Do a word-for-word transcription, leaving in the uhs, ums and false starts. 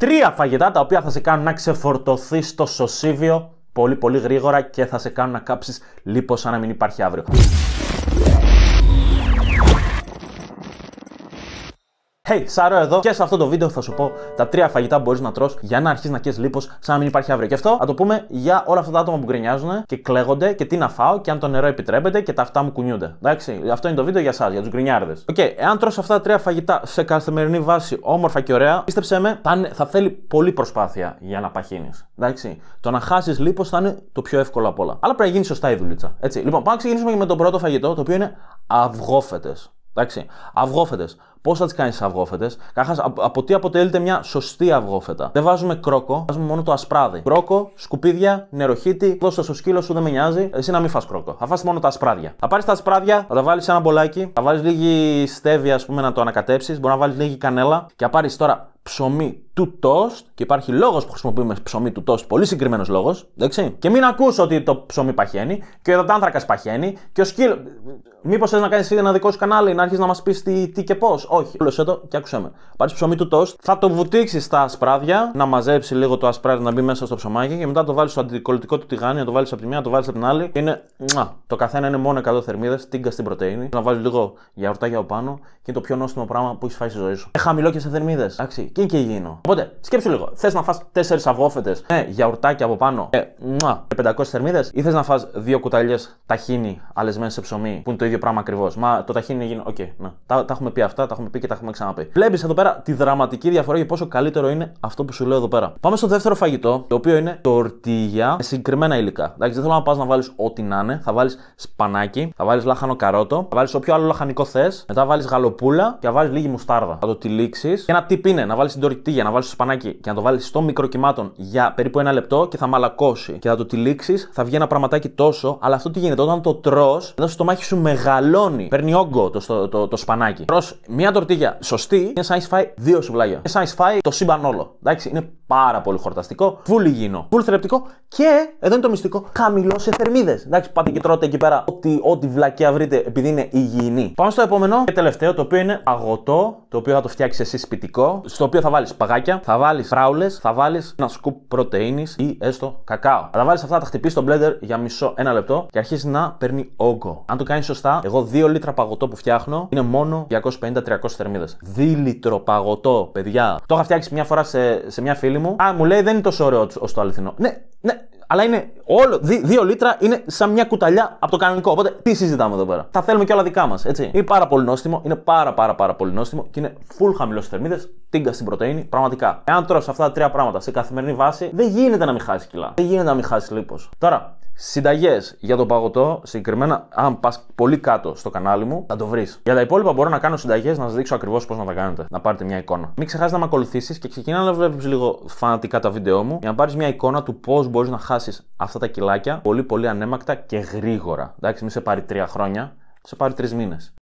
Τρία φαγητά τα οποία θα σε κάνουν να ξεφορτωθείς στο σωσίβιο πολύ πολύ γρήγορα και θα σε κάνουν να κάψεις λίπος σαν να μην υπάρχει αύριο. Hey, Σάρο εδώ και σε αυτό το βίντεο θα σου πω τα τρία φαγητά που μπορείς να τρως για να αρχίσεις να καίς λίπος σαν να μην υπάρχει αύριο. Και αυτό θα το πούμε για όλα αυτά τα άτομα που γκρινιάζουν και κλαίγονται και τι να φάω και αν το νερό επιτρέπεται και τα αυτά μου κουνιούνται. Εντάξει, αυτό είναι το βίντεο για εσάς, για τους γκρινιάρδες. Οκ, okay, εάν τρως αυτά τα τρία φαγητά σε καθημερινή βάση όμορφα και ωραία, πίστεψέ με, θα, είναι, θα θέλει πολλή προσπάθεια για να παχύνεις. Εντάξει, το να χάσεις λίπος θα είναι το πιο εύκολο απ' όλα. Αλλά πρέπει να γίνει σωστά η δουλίτσα. Έτσι, λοιπόν, πάμε να ξεκινήσουμε με το πρώτο φαγητό, το οποίο είναι αυγόφετες. Εντάξει, αυγόφετες. Πώς θα τις κάνεις αυγόφετες? Καταρχάς, από τι αποτελείται μια σωστή αυγόφετα? Δεν βάζουμε κρόκο, βάζουμε μόνο το ασπράδι. Κρόκο, σκουπίδια, νεροχύτη, δώσε στο σκύλο σου, δεν με νοιάζει. Εσύ να μην φας κρόκο. Θα φας μόνο τα ασπράδια. Θα πάρεις τα ασπράδια, θα τα βάλεις σε ένα μπολάκι, θα βάλεις λίγη στέβια, ας πούμε, να το ανακατέψεις. Μπορεί να βάλεις λίγη κανέλα και θα πάρεις τώρα ψωμί του toast. Και υπάρχει λόγος που χρησιμοποιούμε ψωμί του toast, πολύ συγκεκριμένος λόγος. Εντάξει. Και μην ακούς ότι το ψωμί παχαίνει και ο υδατάνθρακας παχαίνει και ο σκύλο. Μήπως θες να κάνεις ένα δικό σου κανάλι, να αρχίσεις να μας πεις τι, τι και πώς? Όχι. Όλο το και άκουσέ με. Πάρεις ψωμί του toast, θα το βουτήξεις στα ασπράδια, να μαζέψει λίγο το ασπράδι να μπει μέσα στο ψωμάκι και μετά το βάλεις στο αντικολλητικό του τηγάνι, να το βάλεις από τη μία, να το βάλεις από την άλλη. Και είναι. Μουα, το καθένα είναι μόνο εκατό θερμίδες, τίγκα στην πρωτεΐνη. Να βάλεις λίγο γιαουρτάκι από πάνω και είναι το πιο νόστιμο πράγμα που έχεις φάει στη ζωή σου. Ε, χαμηλό και σε θερμίδες. Εντάξει, και είναι και υγιεινό. Οπότε σκέψου λίγο. Θες να φας τέσσερις αυγόφετες με γιαουρτάκι από πάνω ε, μουα, με πεντακόσιες θερμίδες ή θες να φας δύο κουταλιές ταχίνι αλεσμένες σε ψωμί που είναι το ίδιο πράγμα ακριβώς? Μα το ταχίνι είναι. Οκ, okay, να. Τα, τα έχουμε πει αυτά, τα έχουμε πει και τα έχουμε ξαναπεί. Βλέπεις εδώ πέρα τη δραματική διαφορά για πόσο καλύτερο είναι αυτό που σου λέω εδώ πέρα. Πάμε στο δεύτερο φαγητό, το οποίο είναι τορτίγια με συγκεκριμένα υλικά. Εντάξει, δεν θέλω να πας να βάλεις ό,τι να είναι. Θα βάλεις σπανάκι, θα βάλεις λάχανο καρότο, θα βάλεις όποιο άλλο λαχανικό θες, μετά βάλεις γαλοπούλα και θα βάλεις λίγη μουστάρδα. Θα το τυλίξεις. Και ένα tip είναι να βάλεις την τορτίγια, να βάλεις το σπανάκι και να το βάλεις στο μικροκυμάτων για περίπου ένα λεπτό και θα μαλακώσει. Και θα το τυλίξεις, θα βγει ένα πραγματάκι τόσο, αλλά αυτό τι γίνεται? Όταν το τρως, εδώ στο στομάχι σου μεγαλώνει. Παίρνει όγκο το, το, το, το σπανάκι. Τρως μια τορτίγια σωστή, είναι σαν να έχεις φάει δύο σουβλάκια. Είναι σαν να έχεις φάει το σύμπαν όλο. Εντάξει, είναι πάρα πολύ χορταστικό, φουλ υγιεινό, φουλ θρεπτικό και εδώ είναι το μυστικό, χαμηλό σε θερμίδες. Εντάξει, πάτε και τρώτε εκεί πέρα ό,τι, ό,τι βλακιά βρείτε επειδή είναι υγιεινή. Πάμε στο επόμενο και τελευταίο, το οποίο είναι αγωτό, το οποίο θα το φτιάξεις εσύ σπιτικό, στο οποίο θα βάλεις παγάκια, θα βάλεις φράουλες, θα βάλεις ένα σκουπ πρωτεΐνης ή έστω κακάο. Θα τα βάλεις αυτά, τα χτυπήσεις στο blender για μισό ένα λεπτό και αρχίζει να παίρνει όγκο. Αν το κάνεις σωστά, εγώ δύο λίτρα παγωτό που φτιάχνω είναι μόνο διακόσιες πενήντα με τριακόσιες θερμίδες. δύο λίτρο παγωτό, παιδιά. Το είχα φτιάξει μια φορά σε, σε μια φίλη μου. Α, μου λέει δεν είναι τόσο ωραίο όσο το αληθινό. Ναι, ναι, αλλά είναι όλο. δύο λίτρα είναι σαν μια κουταλιά από το κανονικό. Οπότε τι συζητάμε εδώ πέρα? Θα θέλουμε και όλα δικά μας, έτσι. Είναι πάρα πολύ νόστιμο, είναι πάρα πάρα πάρα πολύ νόστιμο και είναι full χαμηλό στις θερμίδες, τίγκα στην πρωτεΐνη, πραγματικά. Εάν τρως αυτά τα τρία πράγματα σε καθημερινή βάση, δεν γίνεται να μην χάσει κιλά. Δεν γίνεται να μην χάσει λίπος. Τώρα, συνταγές για το παγωτό, συγκεκριμένα, αν πας πολύ κάτω στο κανάλι μου, θα το βρεις. Για τα υπόλοιπα μπορώ να κάνω συνταγές, να σας δείξω ακριβώς πώς να τα κάνετε. Να πάρετε μια εικόνα. Μην ξεχάσεις να με ακολουθήσεις και ξεκινά να βλέπεις λίγο φανατικά τα βίντεό μου για να πάρεις μια εικόνα του πώς μπορείς να χάσεις αυτά τα κιλάκια πολύ πολύ ανέμακτα και γρήγορα. Εντάξει, μην σε πάρει τρία χρόνια, σε πάρει τρεις μήνες.